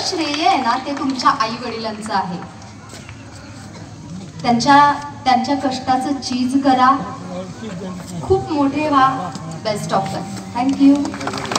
श्रेय आहे ना ते तुमच्या आई वडिलांचं आहे. त्यांच्या कष्टाचं चीज करा, खूप मोठे व्हा. Best of luck. थँक्यू.